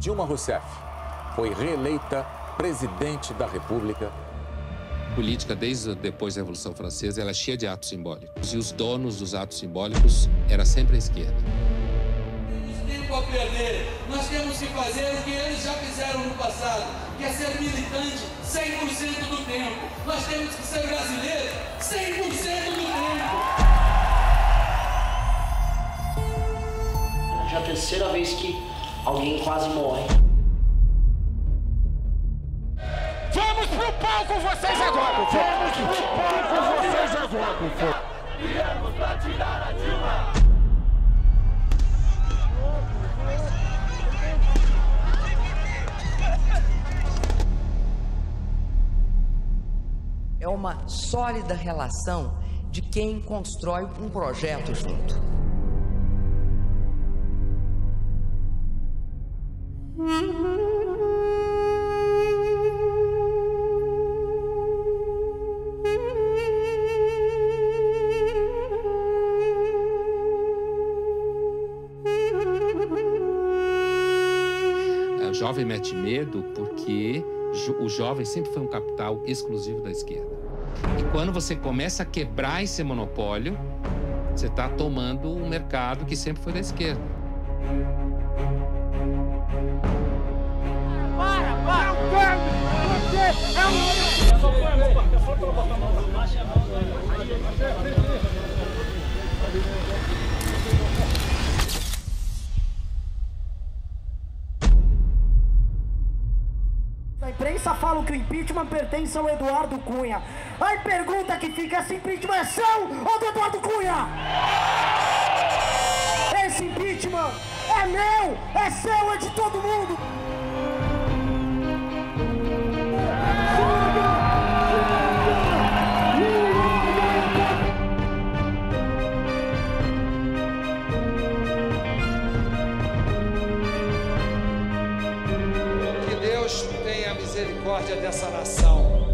Dilma Rousseff foi reeleita presidente da República. A política, desde depois da Revolução Francesa, ela é cheia de atos simbólicos. E os donos dos atos simbólicos era sempre a esquerda. Temos tempo a perder. Nós temos que fazer o que eles já fizeram no passado, que é ser militante 100% do tempo. Nós temos que ser brasileiros 100% do tempo. Já é a terceira vez que alguém quase morre. Vamos pro palco vocês agora! Vamos pro palco vocês agora! Viemos pra tirar a Dilma! É uma sólida relação de quem constrói um projeto junto. O jovem mete medo porque o jovem sempre foi um capital exclusivo da esquerda. E quando você começa a quebrar esse monopólio, você está tomando um mercado que sempre foi da esquerda. A imprensa fala que o impeachment pertence ao Eduardo Cunha. Aí pergunta que fica, esse impeachment é seu ou do Eduardo Cunha? Esse impeachment é meu, é seu, é de todo mundo. Que Deus tenha misericórdia dessa nação.